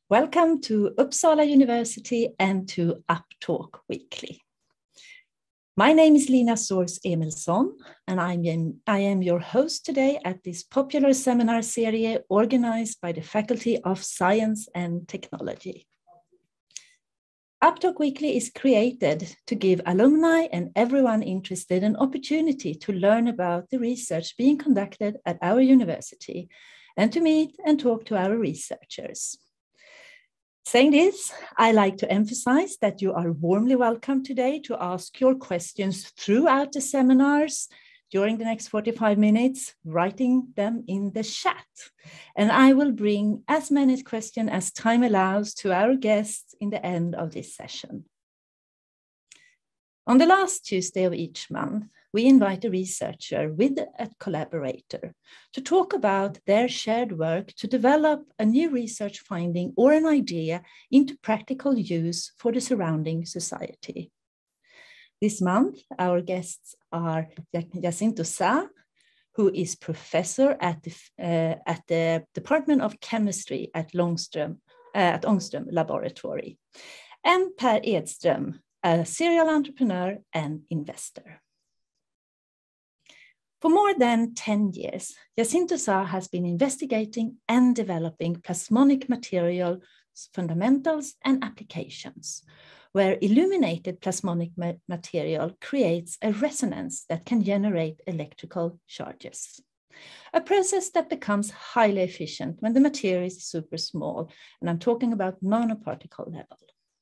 Welcome to Uppsala University and to UppTalk Weekly. My name is Lina Source Emilsson, and I am your host today at this popular seminar series organized by the Faculty of Science and Technology. UppTalk Weekly is created to give alumni and everyone interested an opportunity to learn about the research being conducted at our university and to meet and talk to our researchers. Saying this, I like to emphasize that you are warmly welcome today to ask your questions throughout the seminars during the next 45 minutes, writing them in the chat. And I will bring as many questions as time allows to our guests in the end of this session. On the last Tuesday of each month, we invite a researcher with a collaborator to talk about their shared work to develop a new research finding or an idea into practical use for the surrounding society. This month, our guests are Jacinto Sá, who is professor at the Department of Chemistry at Ångström Laboratory, and Per Edström, a serial entrepreneur and investor. For more than 10 years, Jacinto Sá has been investigating and developing plasmonic material fundamentals and applications, where illuminated plasmonic material creates a resonance that can generate electrical charges. A process that becomes highly efficient when the material is super small, and I'm talking about nanoparticle level.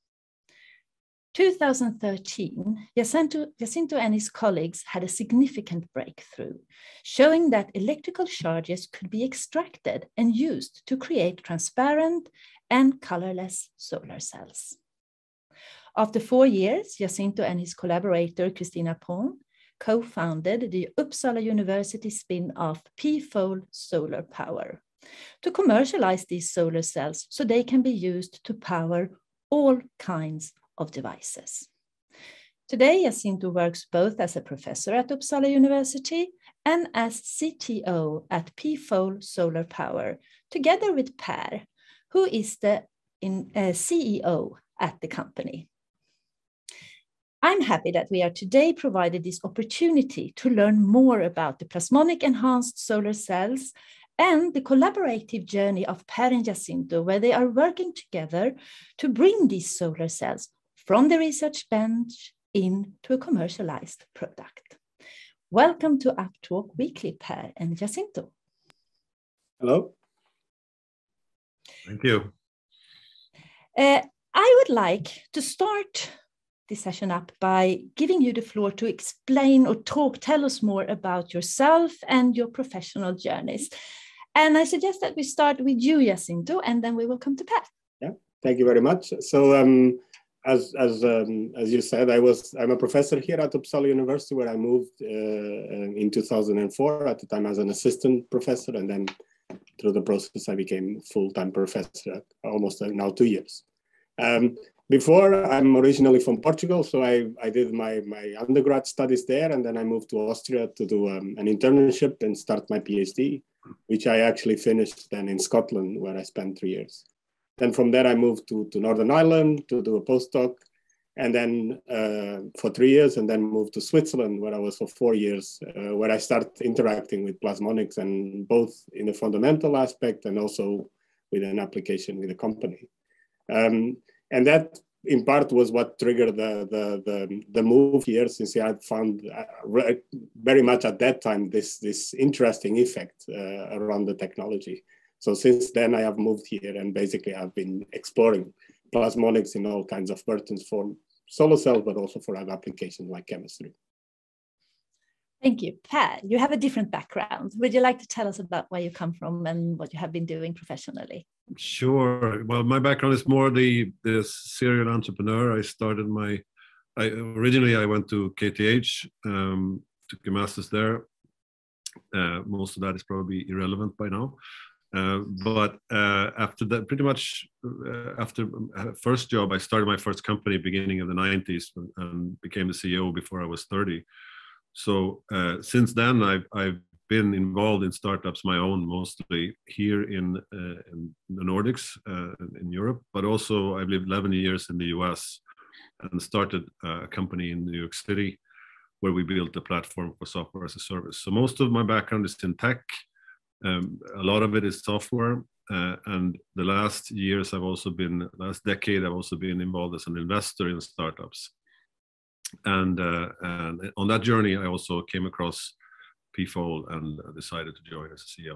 2013, Jacinto and his colleagues had a significant breakthrough, showing that electrical charges could be extracted and used to create transparent and colorless solar cells. After 4 years, Jacinto and his collaborator, Christina Pohn, co-founded the Uppsala University spin-off Peafowl Solar Power to commercialize these solar cells so they can be used to power all kinds of devices. Today, Jacinto works both as a professor at Uppsala University and as CTO at Peafowl Solar Power, together with Per, who is the CEO at the company. I'm happy that we are today provided this opportunity to learn more about the plasmonic enhanced solar cells and the collaborative journey of Per and Jacinto, where they are working together to bring these solar cells from the research bench into a commercialized product. Welcome to UppTalk Weekly, Per and Jacinto. Hello. Thank you. I would like to start this session up by giving you the floor to explain or tell us more about yourself and your professional journeys. And I suggest that we start with you, Jacinto, and then we will come to Per. Yeah, thank you very much. So, as you said, I'm a professor here at Uppsala University, where I moved in 2004. At the time, as an assistant professor, and then through the process, I became full-time professor at almost now 2 years. Before, I'm originally from Portugal, so I did my undergrad studies there, and then I moved to Austria to do an internship and start my PhD, which I actually finished then in Scotland, where I spent 3 years. Then from there, I moved to Northern Ireland to do a postdoc, and then for 3 years, and then moved to Switzerland, where I was for 4 years, where I started interacting with plasmonics, and both in the fundamental aspect and also with an application with a company. And that, in part, was what triggered the move here, since I had found very much at that time this interesting effect around the technology. So since then, I have moved here, and basically I've been exploring plasmonics in all kinds of versions for solar cells, but also for other applications like chemistry. Thank you. Per, you have a different background. Would you like to tell us about where you come from and what you have been doing professionally? Sure. Well, my background is more the serial entrepreneur. Originally I went to KTH, took a master's there. Most of that is probably irrelevant by now. But after that, pretty much after first job, I started my first company beginning of the 90s and became the CEO before I was 30. So since then, I've been involved in startups, my own mostly here in the Nordics, in Europe, but also I've lived 11 years in the US and started a company in New York City where we built a platform for software as a service. So most of my background is in tech. A lot of it is software. And the last decade, I've also been involved as an investor in startups. And on that journey, I also came across Peafowl and decided to join as a CEO.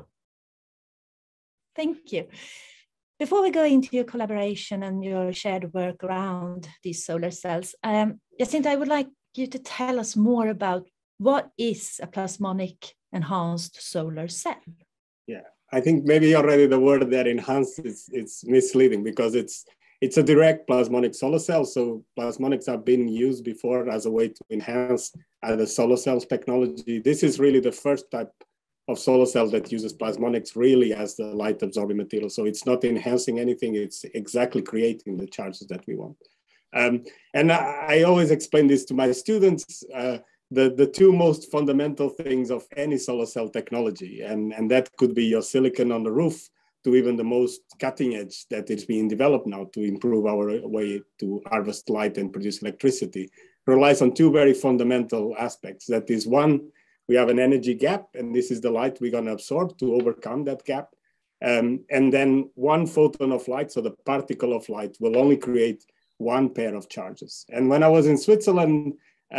Thank you. Before we go into your collaboration and your shared work around these solar cells, Jacinto, I would like you to tell us more about what is a plasmonic enhanced solar cell? Yeah, I think maybe already the word there enhanced it's misleading because it's a direct plasmonic solar cell. So plasmonics have been used before as a way to enhance the solar cells technology. This is really the first type of solar cell that uses plasmonics really as the light absorbing material. So it's not enhancing anything, it's exactly creating the charges that we want. And I always explain this to my students, the two most fundamental things of any solar cell technology, and that could be your silicon on the roof to even the most cutting edge that is being developed now to improve our way to harvest light and produce electricity, relies on two very fundamental aspects. That is, one, we have an energy gap, and this is the light we're going to absorb to overcome that gap. And then one photon of light, so the particle of light, will only create one pair of charges. And when I was in Switzerland,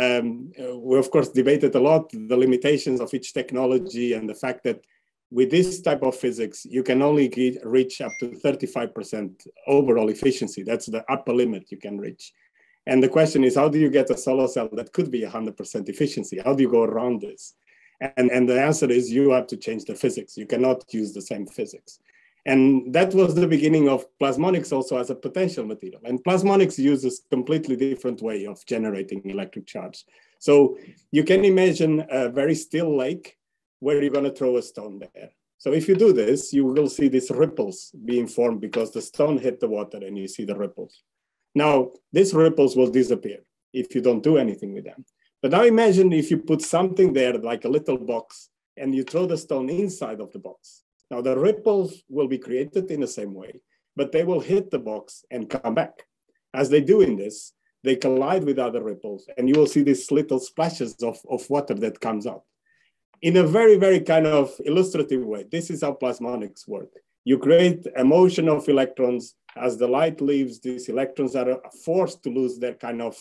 we of course debated a lot the limitations of each technology and the fact that with this type of physics, you can only reach up to 35% overall efficiency. That's the upper limit you can reach. And the question is, how do you get a solar cell that could be 100% efficiency? How do you go around this? And the answer is you have to change the physics. You cannot use the same physics. And that was the beginning of plasmonics also as a potential material. And plasmonics uses a completely different way of generating electric charge. So you can imagine a very still lake where you're going to throw a stone there. So if you do this, you will see these ripples being formed because the stone hit the water and you see the ripples. Now, these ripples will disappear if you don't do anything with them. But now imagine if you put something there like a little box and you throw the stone inside of the box. Now the ripples will be created in the same way, but they will hit the box and come back. As they do in this, they collide with other ripples and you will see these little splashes of water that comes out. In a very, very kind of illustrative way, this is how plasmonics work. You create a motion of electrons. As the light leaves, these electrons are forced to lose their kind of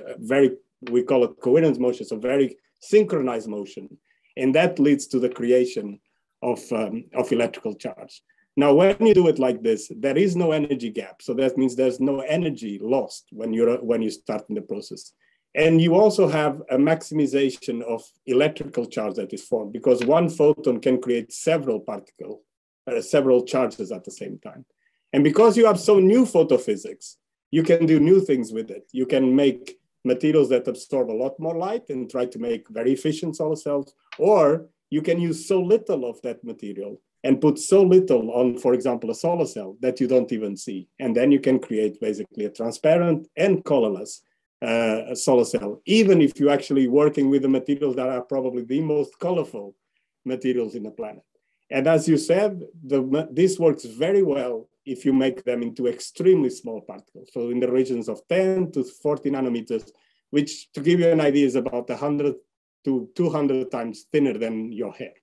we call it coherence motion, so very synchronized motion. And that leads to the creation of electrical charge. Now, when you do it like this, there is no energy gap. So that means there's no energy lost when you start in the process. And you also have a maximization of electrical charge that is formed because one photon can create several charges at the same time. And because you have some new photophysics, you can do new things with it. You can make materials that absorb a lot more light and try to make very efficient solar cells, or you can use so little of that material and put so little on, for example, a solar cell that you don't even see. And then you can create basically a transparent and colorless solar cell, even if you're actually working with the materials that are probably the most colorful materials in the planet. And as you said, this works very well if you make them into extremely small particles. So in the regions of 10 to 40 nanometers, which to give you an idea is about 100 to 200 times thinner than your hair.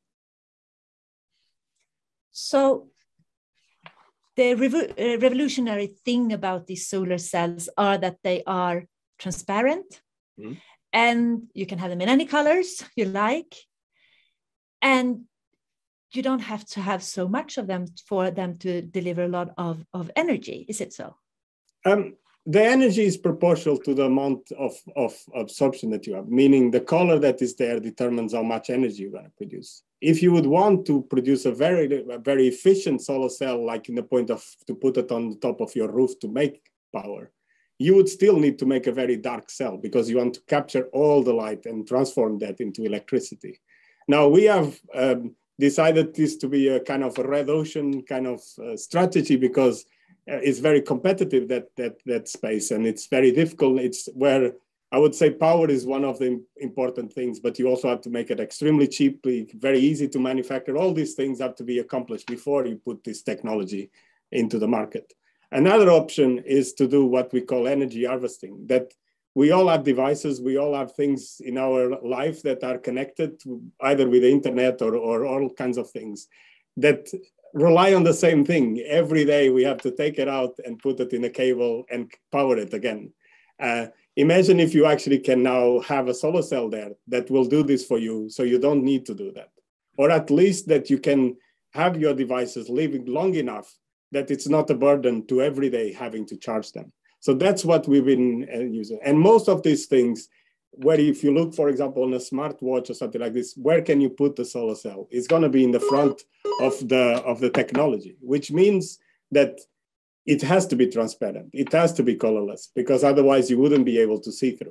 So the revolutionary thing about these solar cells are that they are transparent, and you can have them in any colors you like, and you don't have to have so much of them for them to deliver a lot of energy. Is it so? The energy is proportional to the amount of absorption that you have, meaning the color that is there determines how much energy you're going to produce. If you would want to produce a very efficient solar cell, like in the point of to put it on the top of your roof to make power, you would still need to make a very dark cell because you want to capture all the light and transform that into electricity. Now we have decided this to be a kind of a red ocean kind of strategy because it's very competitive, that space, and it's very difficult. It's where I would say power is one of the important things, but you also have to make it extremely cheaply, very easy to manufacture. All these things have to be accomplished before you put this technology into the market. Another option is to do what we call energy harvesting, that we all have devices, we all have things in our life that are connected to either with the internet or all kinds of things that rely on the same thing. Every day we have to take it out and put it in a cable and power it again. Imagine if you actually can now have a solar cell there that will do this for you, so you don't need to do that. Or at least that you can have your devices living long enough that it's not a burden to every day having to charge them. So that's what we've been using. And most of these things, where if you look, for example, on a smartwatch or something like this, where can you put the solar cell? It's going to be in the front of the technology, which means that it has to be transparent. It has to be colorless, because otherwise you wouldn't be able to see through.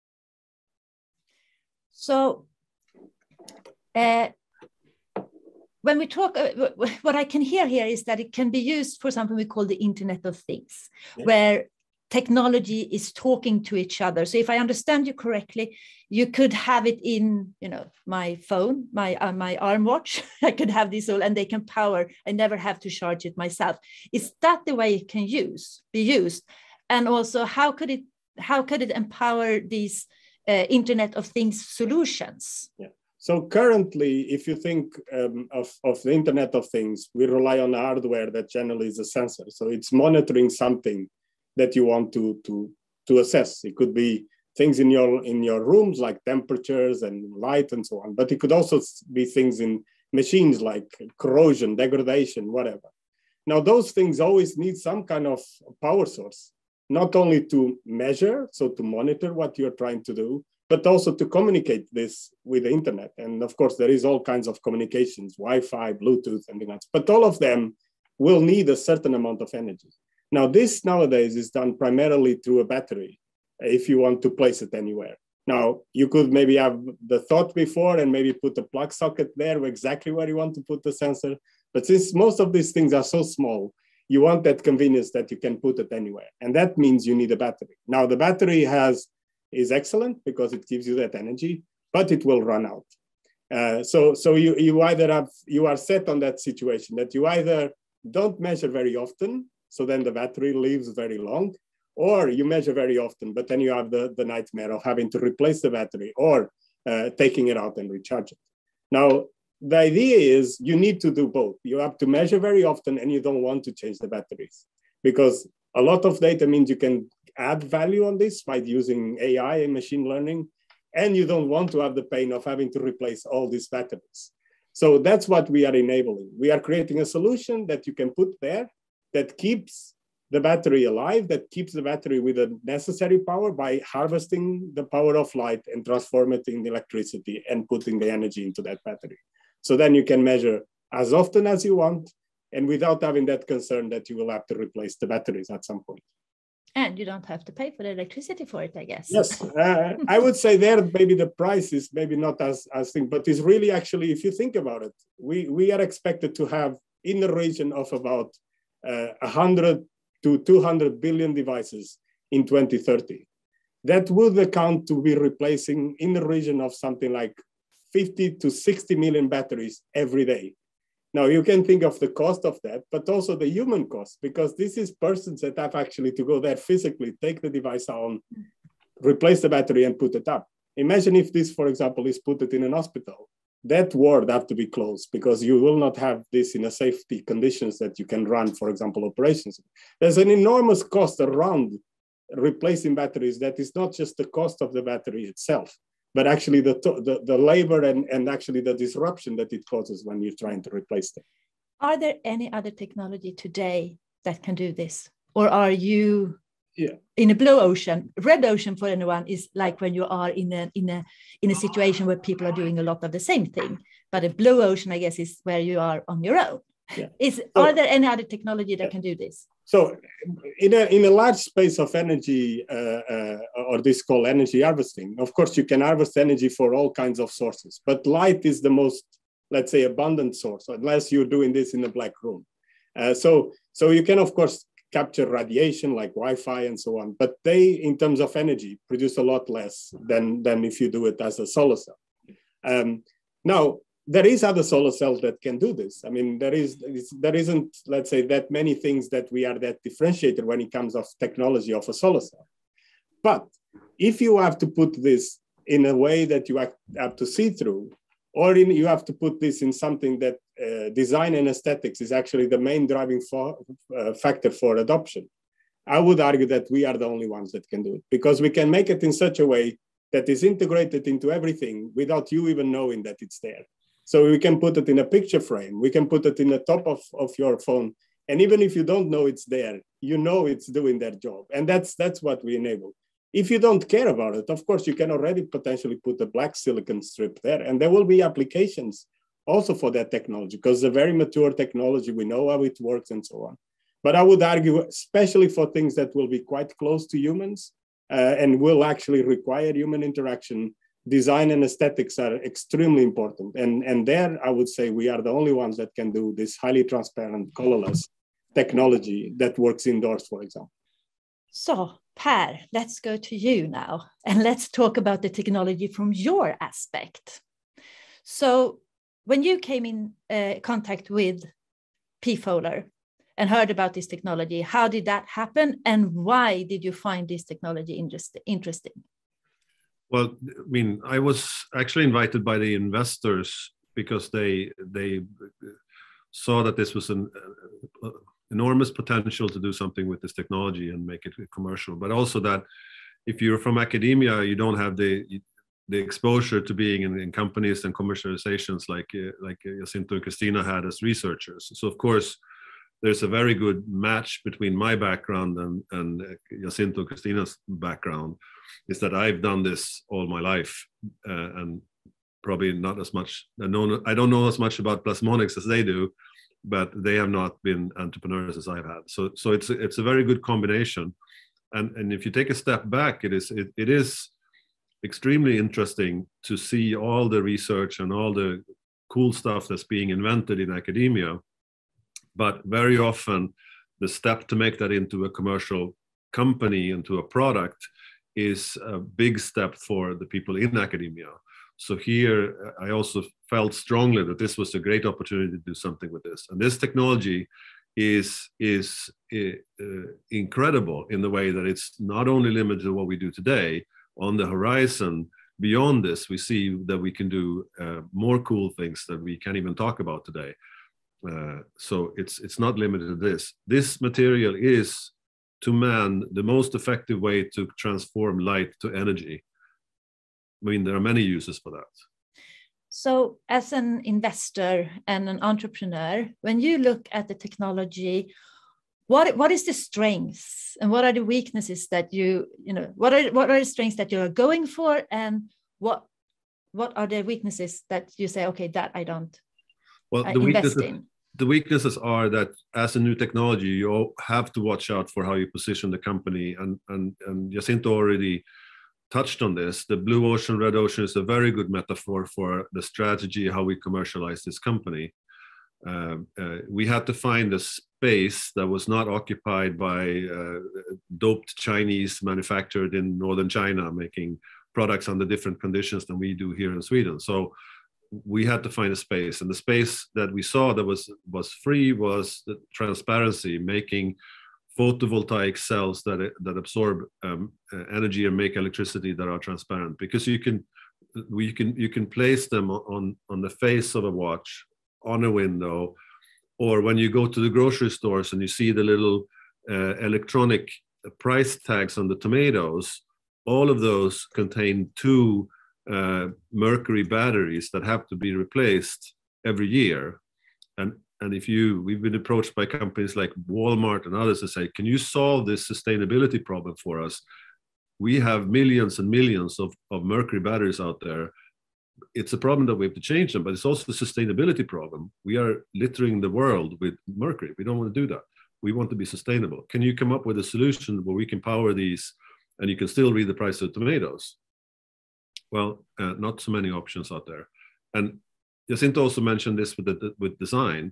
So when we talk, what I can hear here is that it can be used for something we call the Internet of Things, where technology is talking to each other. So if I understand you correctly, you could have it in, my phone, my arm watch. I could have this all, and they can power. I never have to charge it myself. Is that the way it can be used? And also, how could it empower these Internet of Things solutions? Yeah. So currently, if you think of the Internet of Things, we rely on hardware that generally is a sensor. So it's monitoring something that you want to assess. It could be things in your rooms like temperatures and light and so on, but it could also be things in machines like corrosion, degradation, whatever. Now those things always need some kind of power source, not only to measure, so to monitor what you're trying to do, but also to communicate this with the internet. And of course, there is all kinds of communications, Wi-Fi, Bluetooth, and things like that. But all of them will need a certain amount of energy. Now, this nowadays is done primarily through a battery, if you want to place it anywhere. Now, you could maybe have the thought before and maybe put a plug socket there exactly where you want to put the sensor. But since most of these things are so small, you want that convenience that you can put it anywhere. And that means you need a battery. Now, the battery is excellent because it gives you that energy, but it will run out. So you are set on that situation that you either don't measure very often, so then the battery lives very long, or you measure very often, but then you have the nightmare of having to replace the battery or taking it out and recharge it. Now, the idea is you need to do both. You have to measure very often, and you don't want to change the batteries, because a lot of data means you can add value on this by using AI and machine learning, and you don't want to have the pain of having to replace all these batteries. So that's what we are enabling. We are creating a solution that you can put there that keeps the battery alive, that keeps the battery with the necessary power by harvesting the power of light and transform it in electricity and putting the energy into that battery. So then you can measure as often as you want, and without having that concern that you will have to replace the batteries at some point. And you don't have to pay for the electricity for it, I guess. Yes, I would say there maybe the price is maybe not as thing, but it's really actually, if you think about it, we are expected to have in the region of about 100 to 200 billion devices in 2030. That would account to be replacing in the region of something like 50 to 60 million batteries every day. Now you can think of the cost of that, but also the human cost, because this is persons that have actually to go there physically, take the device on, replace the battery and put it up. Imagine if this, for example, is put it in an hospital. That ward have to be closed because you will not have this in a safety conditions that you can run, for example, operations. There's an enormous cost around replacing batteries that is not just the cost of the battery itself, but actually the labor and actually the disruption that it causes when you're trying to replace them. Are there any other technology today that can do this? Or are you in a blue ocean? Red ocean for anyone is like when you are in a situation where people are doing a lot of the same thing. But a blue ocean, I guess, is where you are on your own. Yeah. Are there any other technology that can do this? So in a large space of energy, or this called energy harvesting, of course, you can harvest energy for all kinds of sources, but light is the most, let's say, abundant source, unless you're doing this in a black room. So you can, of course, capture radiation like Wi-Fi and so on. But they, in terms of energy, produce a lot less than if you do it as a solar cell. Now, there is other solar cells that can do this. I mean, there isn't, let's say, that many things that we are that differentiated when it comes of technology of a solar cell. But if you have to put this in a way that you have to see through, or you have to put this in something that design and aesthetics is actually the main driving factor for adoption, I would argue that we are the only ones that can do it, because we can make it in such a way that is integrated into everything without you even knowing that it's there. So we can put it in a picture frame, we can put it in the top of your phone, and even if you don't know it's there, you know it's doing their job. And that's what we enable. If you don't care about it, of course, you can already potentially put a black silicon strip there, and there will be applications also for that technology, because it's a very mature technology, we know how it works and so on. But I would argue, especially for things that will be quite close to humans and will actually require human interaction, design and aesthetics are extremely important. And there, I would say we are the only ones that can do this highly transparent, colorless technology that works indoors, for example. So, Per, let's go to you now, and let's talk about the technology from your aspect. So, when you came in contact with Peafowl and heard about this technology, how did that happen, and why did you find this technology interesting? Well, I mean, I was actually invited by the investors because they saw that this was an enormous potential to do something with this technology and make it commercial, but also that if you're from academia, you don't have the exposure to being in companies and commercializations like Jacinto and Christina had as researchers. So of course, there's a very good match between my background and Jacinto and Christina's background, is that I've done this all my life and probably not as much. I don't know as much about plasmonics as they do, but they have not been entrepreneurs as I've had. So it's a very good combination. And if you take a step back, it is extremely interesting to see all the research and all the cool stuff that's being invented in academia. But very often the step to make that into a commercial company, into a product, is a big step for the people in academia. So here I also felt strongly that this was a great opportunity to do something with this. And this technology is incredible in the way that it's not only limited to what we do today. On the horizon beyond this, we see that we can do more cool things that we can't even talk about today. So it's not limited to this. This material is, to man, the most effective way to transform light to energy. I mean, there are many uses for that. So as an investor and an entrepreneur, when you look at the technology, what is the strengths and what are the weaknesses that what are the strengths that you're going for, and what are the weaknesses that you say, okay, that I don't invest in? The weaknesses are that as a new technology, you have to watch out for how you position the company. And Jacinto already touched on this. The blue ocean, red ocean is a very good metaphor for the strategy, how we commercialize this company. We had to find a space that was not occupied by doped Chinese manufactured in northern China, making products under different conditions than we do here in Sweden. So we had to find a space, and the space that we saw that was free was the transparency, making photovoltaic cells that absorb energy and make electricity that are transparent, because you can place them on the face of a watch, on a window, or when you go to the grocery stores and you see the little electronic price tags on the tomatoes. All of those contain 2 mercury batteries that have to be replaced every year. And we've been approached by companies like Walmart and others to say, can you solve this sustainability problem for us? We have millions and millions of mercury batteries out there. It's a problem that we have to change them, but it's also a sustainability problem. We are littering the world with mercury. We don't want to do that. We want to be sustainable. Can you come up with a solution where we can power these and you can still read the price of tomatoes? Well, not so many options out there. And Jacinto also mentioned this with design.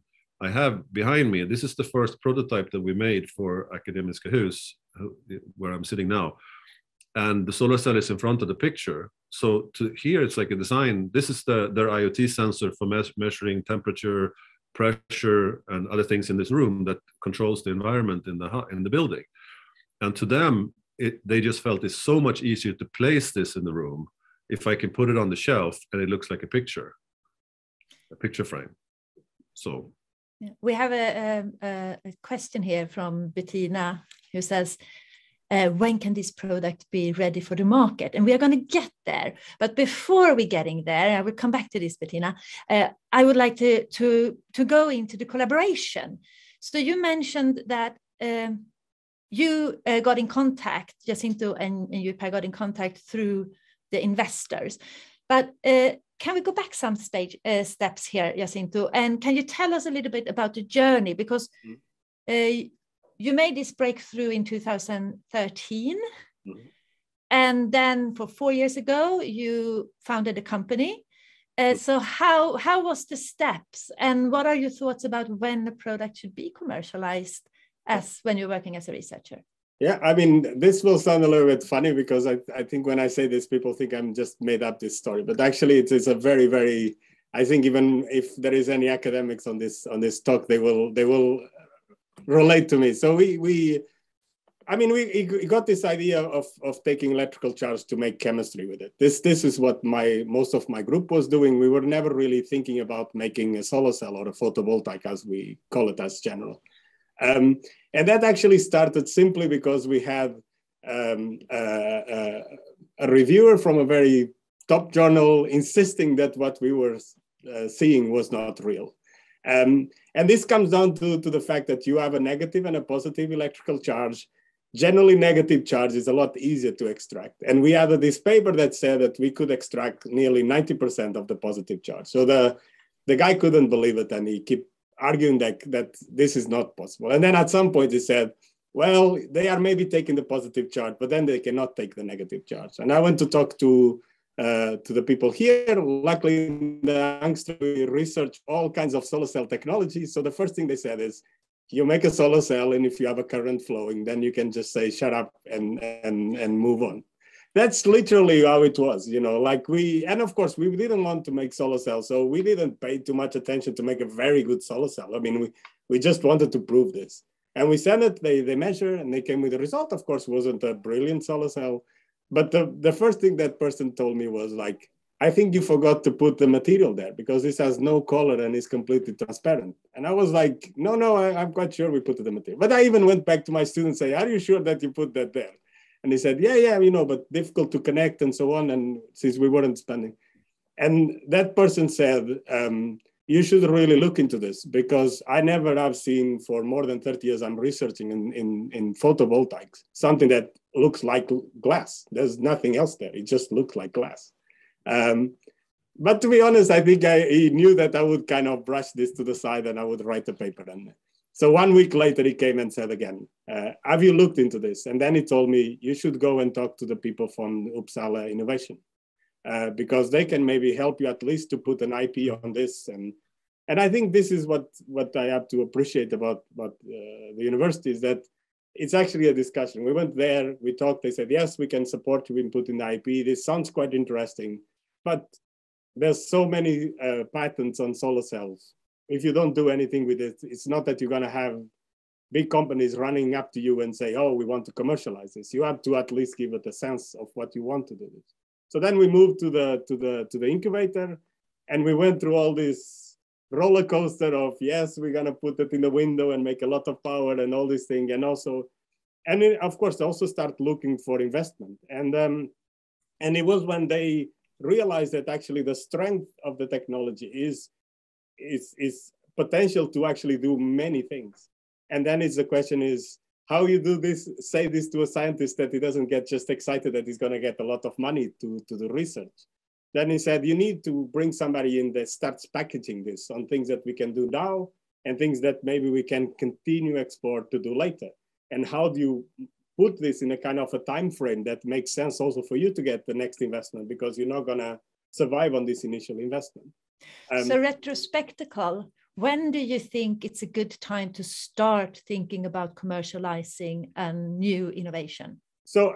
I have behind me, this is the first prototype that we made for Akademiska Hus, where I'm sitting now. And the solar cell is in front of the picture. So here it's like a design. This is their IoT sensor for measuring temperature, pressure, and other things in this room that controls the environment in the building. And to them, they just felt it's so much easier to place this in the room if I can put it on the shelf and it looks like a picture frame. So we have a question here from Bettina who says, when can this product be ready for the market? And we are going to get there. But before we getting there, I will come back to this, Bettina. I would like to go into the collaboration. So you mentioned that you got in contact, Jacinto and you got in contact through the investors. But can we go back some steps here, Jacinto? And can you tell us a little bit about the journey? Because you made this breakthrough in 2013. Mm-hmm. And then for 4 years ago, you founded a company. So how was the steps? And what are your thoughts about when the product should be commercialized when you're working as a researcher? Yeah, I mean, this will sound a little bit funny because I think when I say this, people think I'm just made up this story. But actually, it is a very, very, I think even if there is any academics on this talk, they will relate to me. So we got this idea of taking electrical charge to make chemistry with it. This is what most of my group was doing. We were never really thinking about making a solar cell or a photovoltaic, as we call it as general. And that actually started simply because we had a reviewer from a very top journal insisting that what we were seeing was not real. And this comes down to the fact that you have a negative and a positive electrical charge. Generally, negative charge is a lot easier to extract. And we had this paper that said that we could extract nearly 90% of the positive charge. So the guy couldn't believe it, and he kept arguing that this is not possible. And then at some point he said, well, they are maybe taking the positive charge, but then they cannot take the negative charge. And I went to talk to the people here. Luckily, in the Ångström, we research all kinds of solar cell technology. So the first thing they said is, you make a solar cell, and if you have a current flowing, then you can just say, shut up and move on. That's literally how it was, and of course, we didn't want to make solar cells, so we didn't pay too much attention to make a very good solar cell. I mean, we just wanted to prove this. And we sent it, they measured, and they came with the result. Of course, wasn't a brilliant solar cell. But the first thing that person told me was like, I think you forgot to put the material there because this has no color and is completely transparent. And I was like, no, I'm quite sure we put the material. But I even went back to my students and say, are you sure that you put that there? And he said, yeah, but difficult to connect and so on. And since we weren't spending. And that person said, you should really look into this because I never have seen for more than 30 years, I'm researching in photovoltaics, something that looks like glass. There's nothing else there. It just looks like glass. But to be honest, I think he knew that I would kind of brush this to the side and I would write a paper. And so 1 week later, he came and said again, have you looked into this? And then he told me, you should go and talk to the people from Uppsala Innovation because they can maybe help you at least to put an IP on this. And I think this is what I have to appreciate about the university is that it's actually a discussion. We went there, we talked, they said, yes, we can support you in putting the IP. This sounds quite interesting, but there's so many patents on solar cells. If you don't do anything with it, it's not that you're going to have big companies running up to you and say, oh, we want to commercialize this. You have to at least give it a sense of what you want to do. So then we moved to the incubator and we went through all this roller coaster of, yes, we're going to put it in the window and make a lot of power and all this thing. And of course, also start looking for investment. And it was when they realized that actually the strength of the technology is potential to actually do many things. And then the question is how you do this, say this to a scientist that he doesn't get just excited that he's going to get a lot of money to do research. Then he said, you need to bring somebody in that starts packaging this on things that we can do now and things that maybe we can continue export to do later. And how do you put this in a kind of a time frame that makes sense also for you to get the next investment because you're not going to survive on this initial investment. So retrospectical, when do you think it's a good time to start thinking about commercializing and new innovation? So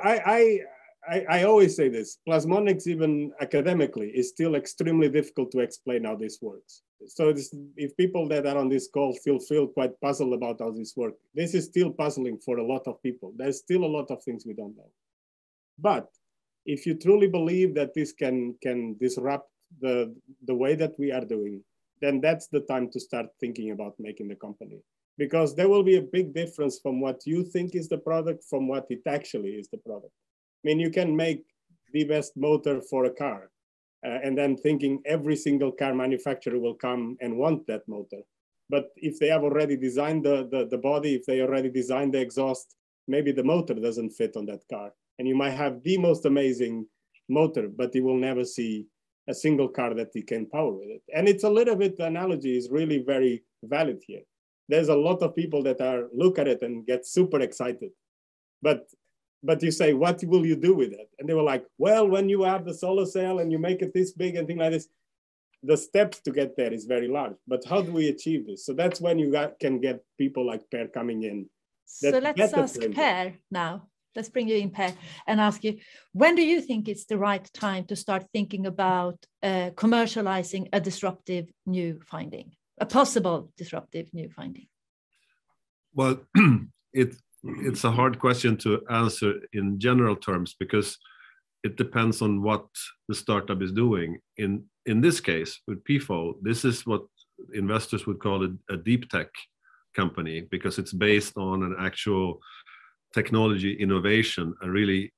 I always say this, plasmonics, even academically, is still extremely difficult to explain how this works. So if people that are on this call feel quite puzzled about how this works, this is still puzzling for a lot of people. There's still a lot of things we don't know. But if you truly believe that this can disrupt the way that we are doing, then that's the time to start thinking about making the company. Because there will be a big difference from what you think is the product from what it actually is the product. I mean, you can make the best motor for a car and then thinking every single car manufacturer will come and want that motor. But if they have already designed the body, if they already designed the exhaust, maybe the motor doesn't fit on that car. And you might have the most amazing motor, but you will never see a single car that you can power with it. And it's a little bit, the analogy is really very valid here. There's a lot of people that look at it and get super excited. But you say, what will you do with it? And they were like, well, when you have the solar cell and you make it this big and things like this, the steps to get there is very large. But how do we achieve this? So that's when you can get people like Per coming in. So let's ask Per now. Let's bring you in, Per, and ask you, when do you think it's the right time to start thinking about commercializing a disruptive new finding, a possible disruptive new finding? Well, it's a hard question to answer in general terms because it depends on what the startup is doing. In this case, with Peafowl, this is what investors would call a deep tech company because it's based on an actual technology innovation, a real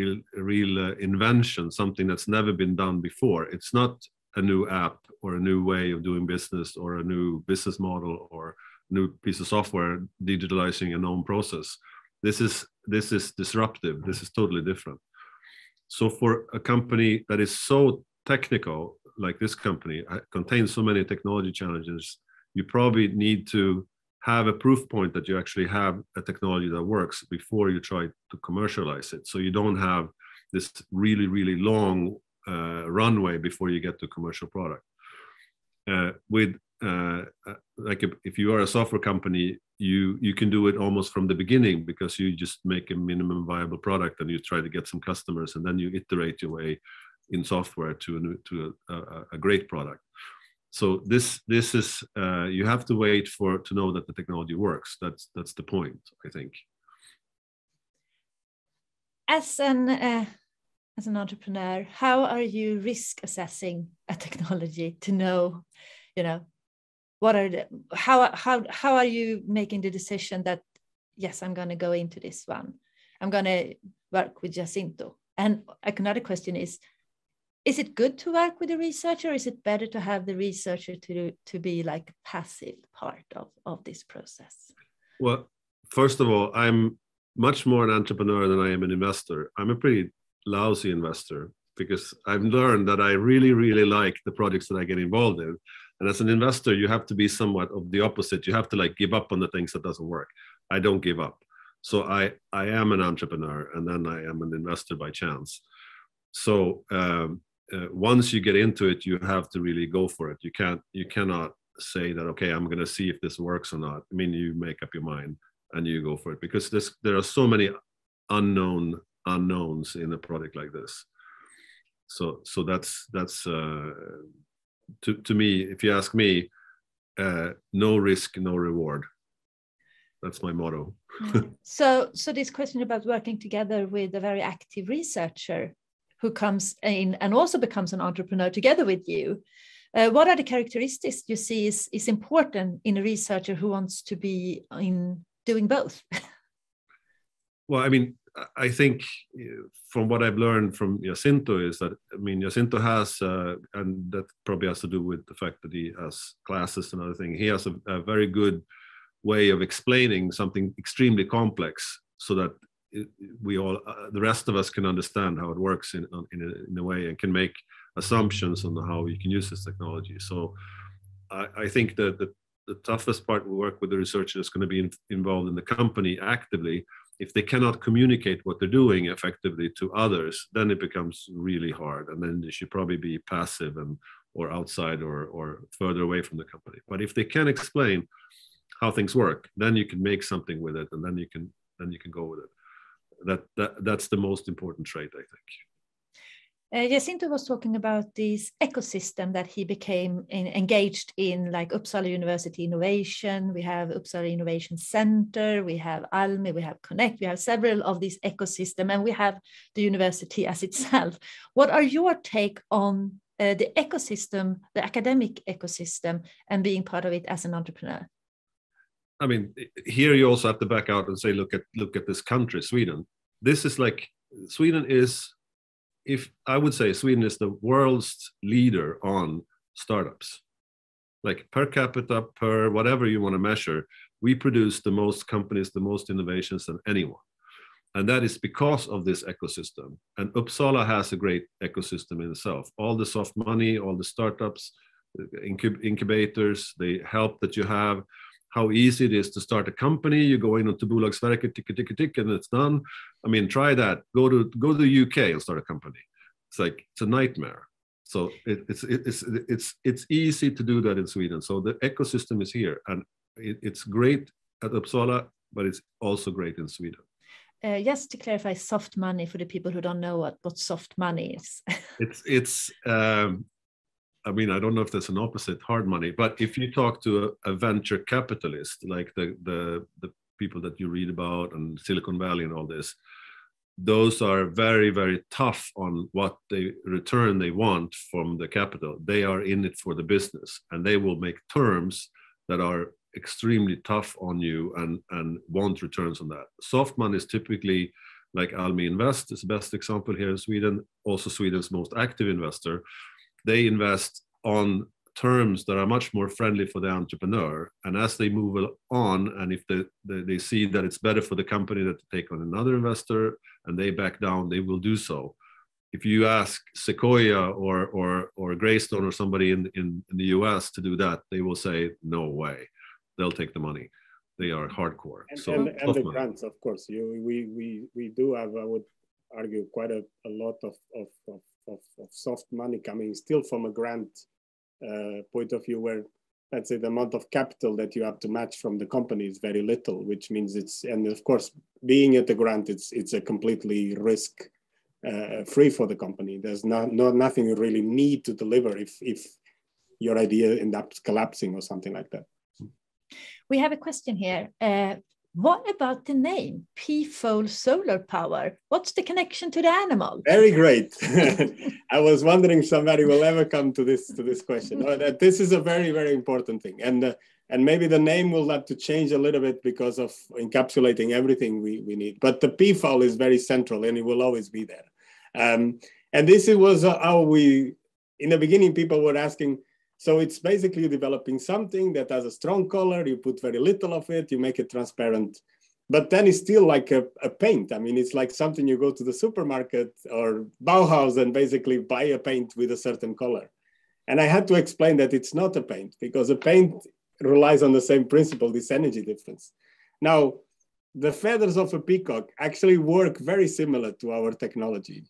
invention, something that's never been done before. It's not a new app or a new way of doing business or a new business model or new piece of software digitalizing a known process. This is disruptive. This is totally different. So for a company that is so technical, like this company, contains so many technology challenges, you probably need to have a proof point that you actually have a technology that works before you try to commercialize it. So you don't have this really, really long runway before you get to commercial product. Like if you are a software company, you can do it almost from the beginning because you just make a minimum viable product and you try to get some customers and then you iterate your way in software to a great product. So this is you have to wait to know that the technology works. That's the point, I think. As an entrepreneur, how are you risk assessing a technology to know, how are you making the decision that yes, I'm going to go into this one, I'm going to work with Jacinto? And another question is it good to work with a researcher, or is it better to have the researcher to be like a passive part of this process? Well, first of all, I'm much more an entrepreneur than I am an investor. I'm a pretty lousy investor because I've learned that I really, really like the projects that I get involved in. And as an investor, you have to be somewhat of the opposite. You have to give up on the things that doesn't work. I don't give up. So I am an entrepreneur and then I am an investor by chance. So once you get into it, you have to really go for it. You cannot say that, okay, I'm going to see if this works or not. I mean, you make up your mind and you go for it because there are so many unknowns in a product like this. So that's to me, if you ask me, no risk, no reward. That's my motto. So this question about working together with a very active researcher who comes in and also becomes an entrepreneur together with you, what are the characteristics you see is important in a researcher who wants to be in doing both? Well, I mean, I think from what I've learned from Jacinto is that, I mean, Jacinto has, and that probably has to do with the fact that he has classes and other things, he has a very good way of explaining something extremely complex so that we all, the rest of us can understand how it works in a way and can make assumptions on how you can use this technology. So I think that the toughest part we work with the researcher is going to be involved in the company actively. If they cannot communicate what they're doing effectively to others, then it becomes really hard. And then they should probably be passive and or outside or further away from the company. But if they can explain how things work, then you can make something with it, and then you can go with it. That's the most important trait, I think. Jacinto was talking about this ecosystem that he became engaged in, like Uppsala University Innovation. We have Uppsala Innovation Center, we have alumni, we have Connect, we have several of these ecosystems, and we have the university as itself. What are your take on the ecosystem, the academic ecosystem, and being part of it as an entrepreneur? I mean, here you also have to back out and say, look at this country, Sweden. This is like, Sweden is, if I would say, Sweden is the world's leader on startups. Like per capita, per whatever you want to measure, we produce the most companies, the most innovations than anyone. And that is because of this ecosystem. And Uppsala has a great ecosystem in itself. All the soft money, all the startups, incubators, the help that you have, how easy it is to start a company. You go in onto Bolagsverket, tick, and it's done. I mean, try that. Go to the UK and start a company. It's a nightmare. So it's easy to do that in Sweden. So the ecosystem is here, and it's great at Uppsala, but it's also great in Sweden. Just to clarify, soft money for the people who don't know what soft money is. I mean, I don't know if there's an opposite, hard money, but if you talk to a venture capitalist, like the people that you read about and Silicon Valley and all this, those are very, very tough on what return they want from the capital. They are in it for the business, and they will make terms that are extremely tough on you and want returns on that. Soft money is typically like Almi Invest is the best example here in Sweden, also Sweden's most active investor. They invest on terms that are much more friendly for the entrepreneur. And as they move on, and if they see that it's better for the company that to take on another investor and they back down, they will do so. If you ask Sequoia or Greystone or somebody in the US to do that, they will say, no way. They'll take the money. They are hardcore. And the grants, of course. We do have, I would argue, quite a lot of soft money coming still from a grant point of view, where, let's say, the amount of capital that you have to match from the company is very little, which means and of course, being at the grant, it's a completely risk free for the company. There's nothing you really need to deliver if your idea ends up collapsing or something like that. We have a question here. What about the name Peafowl Solar Power? What's the connection to the animal? Very great. I was wondering if somebody will ever come to this question. This is a very, very important thing, and maybe the name will have to change a little bit because of encapsulating everything we need. But the peafowl is very central, and it will always be there. And this was how we, in the beginning, people were asking. So it's basically developing something that has a strong color, you put very little of it, you make it transparent, but then it's still like a paint. I mean, it's like something you go to the supermarket or Bauhaus and basically buy a paint with a certain color. And I had to explain that it's not a paint, because a paint relies on the same principle, this energy difference. Now, the feathers of a peacock actually work very similar to our technology.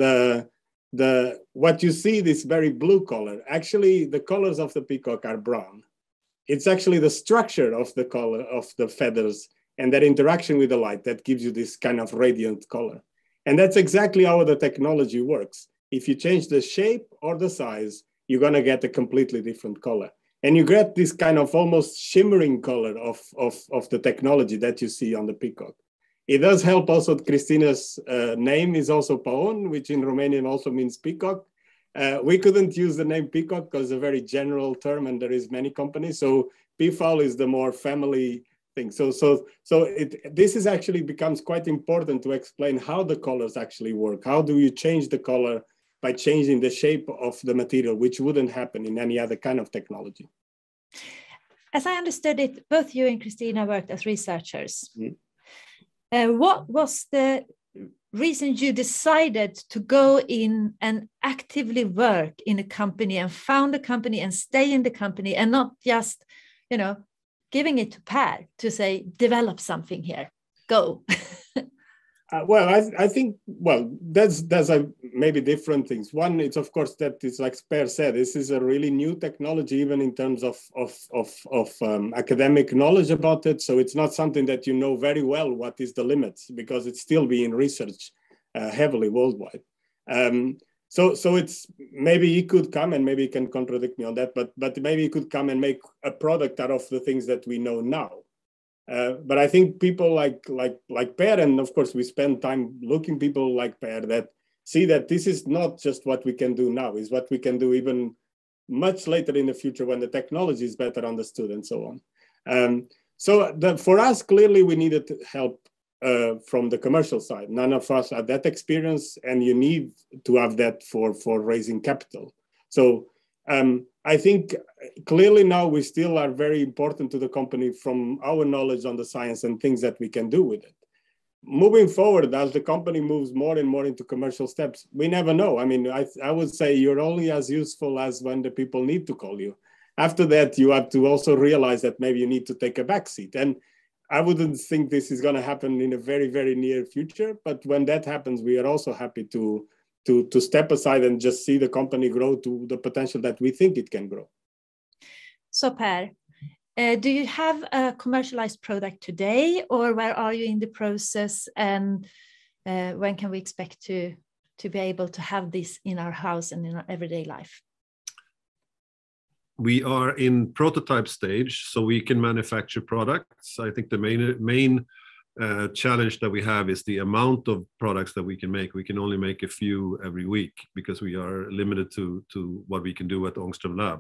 What you see, this very blue color, actually the colors of the peacock are brown. It's actually the structure of the color of the feathers and that interaction with the light that gives you this kind of radiant color. And that's exactly how the technology works. If you change the shape or the size, you're going to get a completely different color. And you get this kind of almost shimmering color of the technology that you see on the peacock. It does help also. Christina's name is also Paon, which in Romanian also means peacock. We couldn't use the name peacock because it's a very general term and there is many companies. So Peafowl is the more family thing. This is actually becomes quite important to explain how the colors actually work. How do you change the color by changing the shape of the material, which wouldn't happen in any other kind of technology? As I understood it, both you and Christina worked as researchers. Mm-hmm. What was the reason you decided to go in and actively work in a company and found a company and stay in the company and not just, giving it to Per to say, develop something here, go? I think there's maybe different things. One, it's of course that it's like Per said, this is a really new technology, even in terms of academic knowledge about it. So it's not something that you know very well what is the limits, because it's still being researched heavily worldwide. So it's, maybe he could come, and maybe he can contradict me on that, but maybe he could come and make a product out of the things that we know now. But I think people like Per, and of course we spend time looking people like Per that see that this is not just what we can do now, is what we can do even much later in the future when the technology is better understood and so on. For us, clearly we needed help from the commercial side. None of us had that experience, and you need to have that for raising capital. So I think clearly now we still are very important to the company from our knowledge on the science and things that we can do with it. Moving forward, as the company moves more and more into commercial steps, we never know. I mean, I would say you're only as useful as when the people need to call you. After that, you have to also realize that maybe you need to take a back seat. And I wouldn't think this is going to happen in a very, very near future. But when that happens, we are also happy to step aside and just see the company grow to the potential that we think it can grow. So Per, do you have a commercialized product today, or where are you in the process, and when can we expect to be able to have this in our house and in our everyday life? We are in prototype stage, so we can manufacture products. I think the main challenge that we have is the amount of products that we can make. We can only make a few every week because we are limited to what we can do at Ångström lab.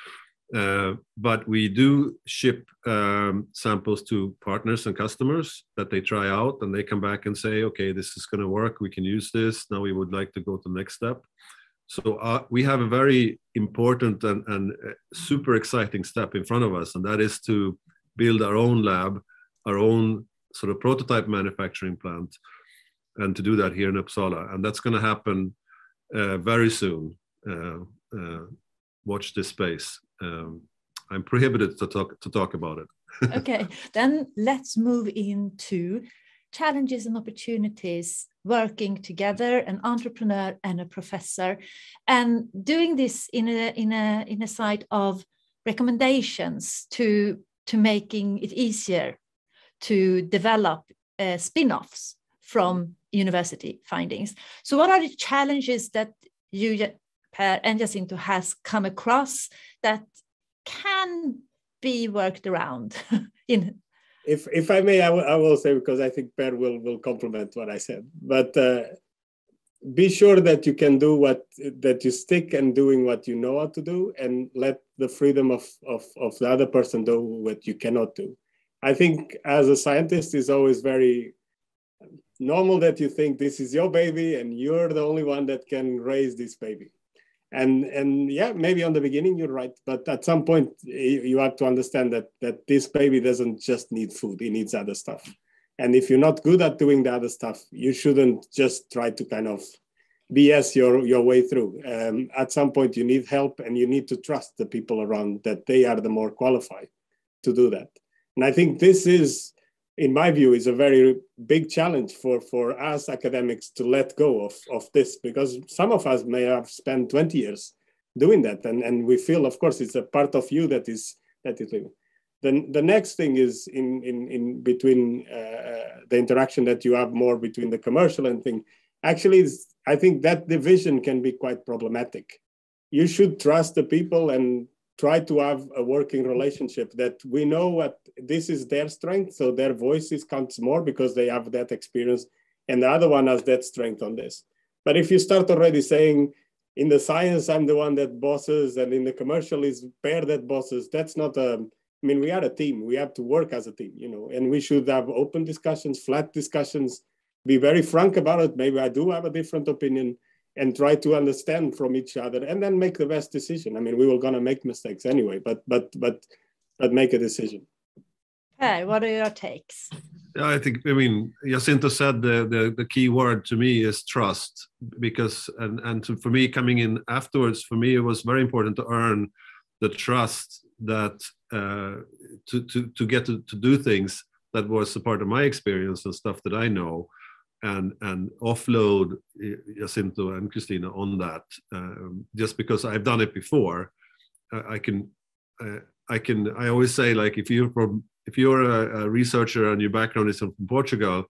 But we do ship samples to partners and customers that they try out, and they come back and say, okay, this is going to work, we can use this, now we would like to go to the next step. So we have a very important and super exciting step in front of us, and that is to build our own lab, our own sort of prototype manufacturing plant, and to do that here in Uppsala. And that's going to happen very soon. Watch this space. I'm prohibited to talk about it. Okay, then let's move into challenges and opportunities working together, an entrepreneur and a professor, and doing this in a side of recommendations to making it easier to develop spin-offs from university findings. So what are the challenges that you, Per and Jacinto, has come across that can be worked around? If I may, I will say, because I think Per will complement what I said, but be sure that you can do that you stick and doing what you know how to do, and let the freedom of the other person do what you cannot do. I think as a scientist, it's always very normal that you think this is your baby and you're the only one that can raise this baby. And yeah, maybe on the beginning you're right, but at some point you have to understand that this baby doesn't just need food, it needs other stuff. And if you're not good at doing the other stuff, you shouldn't just try to kind of BS your way through. At some point you need help, and you need to trust the people around, that they are the more qualified to do that. And I think this is, in my view, is a very big challenge for us academics to let go of this, because some of us may have spent 20 years doing that, and we feel, of course, it's a part of you that is living. Then the next thing is in between the interaction that you have more between the commercial and thing. Actually, I think that division can be quite problematic. You should trust the people and try to have a working relationship, that we know what this is their strength, so their voices counts more because they have that experience, and the other one has that strength on this. But if you start already saying, in the science I'm the one that bosses, and in the commercial is Per that bosses, that's not I mean, we are a team, we have to work as a team, and we should have open discussions, flat discussions, be very frank about it. Maybe I do have a different opinion, and try to understand from each other, and then make the best decision. I mean, we were going to make mistakes anyway, but make a decision. Per, what are your takes? Yeah, I mean, Jacinto said the key word to me is trust, because, for me, coming in afterwards, for me, it was very important to earn the trust that to get to do things that was a part of my experience and stuff that I know. and offload Jacinto and Christina on that, just because I've done it before. I always say, like, if you're a researcher and your background is from Portugal,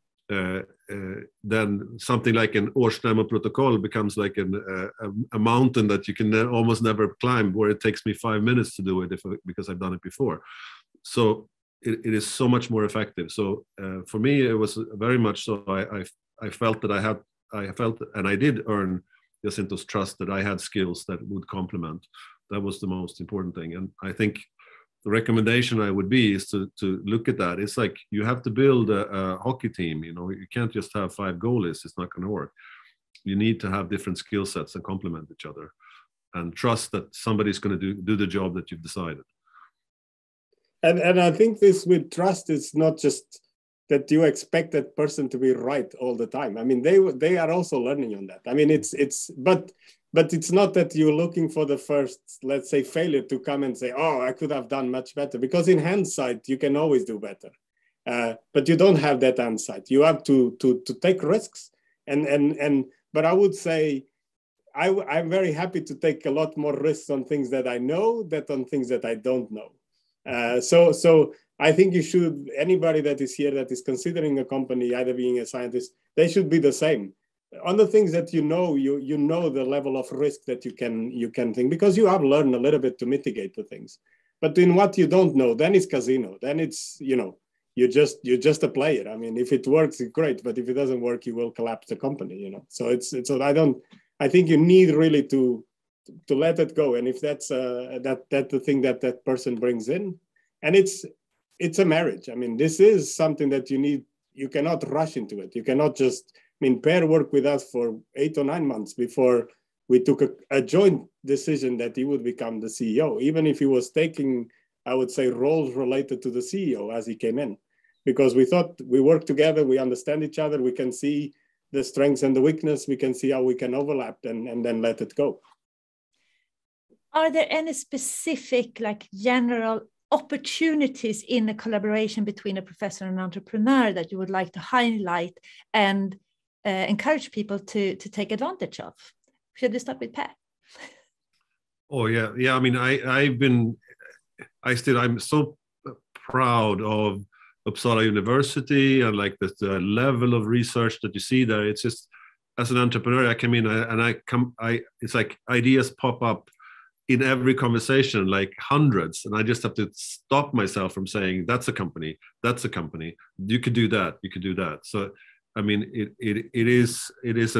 then something like an Ångström protocol becomes like a mountain that you can almost never climb, where it takes me 5 minutes to do it because I've done it before. So it is so much more effective. So for me, it was very much so. I felt that I felt, and I did earn Jacinto's trust, that I had skills that would complement. That was the most important thing. And I think the recommendation I would be is to look at that. It's like you have to build a hockey team. You know, you can't just have 5 goalies. It's not going to work. You need to have different skill sets and complement each other, and trust that somebody's going to do the job that you've decided. And I think this with trust is not just that you expect that person to be right all the time. I mean, they are also learning on that. I mean, but it's not that you're looking for the first, let's say, failure to come and say, oh, I could have done much better, because in hindsight, you can always do better. But you don't have that hindsight. You have to take risks. But I would say, I'm very happy to take a lot more risks on things that I know than on things that I don't know. So I think you should, anybody that is here that is considering a company, either being a scientist, they should be the same. On the things that you know the level of risk that you can think, because you have learned a little bit to mitigate the things. But in what you don't know, then it's casino. Then it's, you're just a player. I mean, if it works, it's great. But if it doesn't work, you will collapse the company. So I think you need really to let it go. And if that's the thing that person brings in, and it's a marriage. I mean, this is something that you cannot rush into it. You cannot just, Per worked with us for 8 or 9 months before we took a joint decision that he would become the CEO, even if he was taking, I would say, roles related to the CEO as he came in, because we thought we work together, we understand each other, we can see the strengths and the weakness, we can see how we can overlap and then let it go. Are there any specific, like, general opportunities in a collaboration between a professor and an entrepreneur that you would like to highlight and encourage people to take advantage of? Should we start with Per? Oh yeah. I mean, I'm so proud of Uppsala University and like the level of research that you see there. It's just, as an entrepreneur, I come in it's like ideas pop up in every conversation, like hundreds, and I just have to stop myself from saying, that's a company, you could do that. So I mean, it is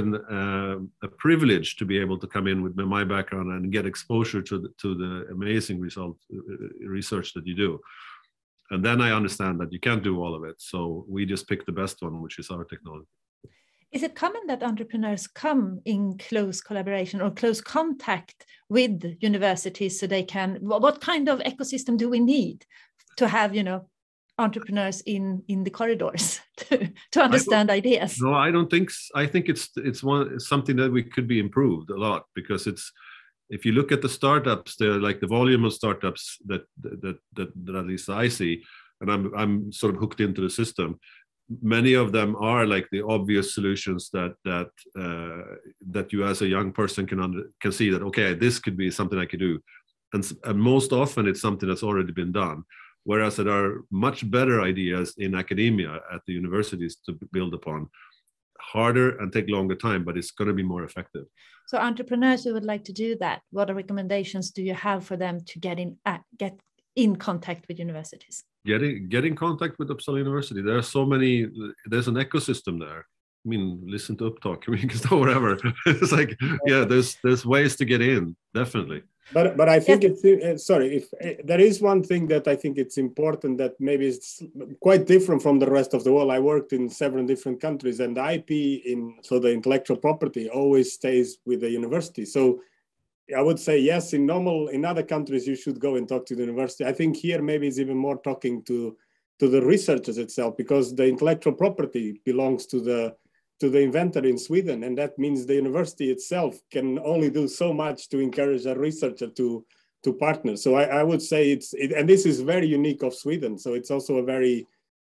a privilege to be able to come in with my background and get exposure to the amazing research that you do. And then I understand that you can't do all of it. So we just pick the best one, which is our technology. Is it common that entrepreneurs come in close collaboration or close contact with universities so they can, what kind of ecosystem do we need to have, entrepreneurs in the corridors to understand ideas? No, I don't think. I think it's something that we could be improved a lot, because if you look at the startups, they're like the volume of startups that at least I see, and I'm sort of hooked into the system. Many of them are like the obvious solutions that you as a young person can see that, okay, this could be something I could do, and most often it's something that's already been done. Whereas there are much better ideas in academia at the universities to build upon. Harder and take longer time, but it's going to be more effective. So entrepreneurs who would like to do that, what recommendations do you have for them to get in contact with universities? Get in contact with Uppsala University. There are so many. There's an ecosystem there. I mean, listen to UppTalk. I mean, you can go wherever. It's like, yeah, there's ways to get in, definitely. But I think it's sorry, if there is one thing that I think it's important that maybe is quite different from the rest of the world. I worked in several different countries, and the IP so the intellectual property always stays with the university. So I would say yes, in other countries you should go and talk to the university. I think here maybe it's even more talking to the researchers itself, because the intellectual property belongs to the inventor in Sweden, and that means the university itself can only do so much to encourage a researcher to partner. So I would say and this is very unique of Sweden. So it's also a very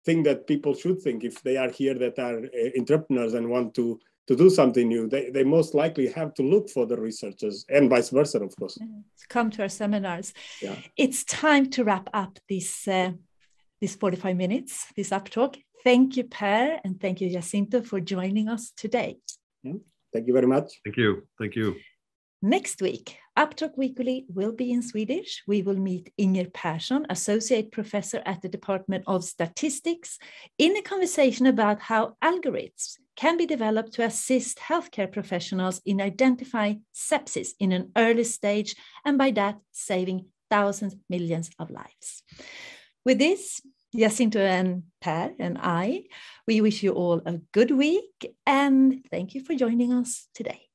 thing that people should think if they are here that are entrepreneurs and want to do something new. They most likely have to look for the researchers, and vice versa, of course. Come to our seminars. Yeah. It's time to wrap up this 45 minutes, this UppTalk. Thank you, Per, and thank you, Jacinto, for joining us today. Yeah. Thank you very much. Thank you. Thank you. Next week, UppTalk Weekly will be in Swedish. We will meet Inger Persson, Associate Professor at the Department of Statistics, in a conversation about how algorithms can be developed to assist healthcare professionals in identifying sepsis in an early stage, and by that, saving thousands, millions of lives. With this, Jacinto and Per and I, we wish you all a good week, and thank you for joining us today.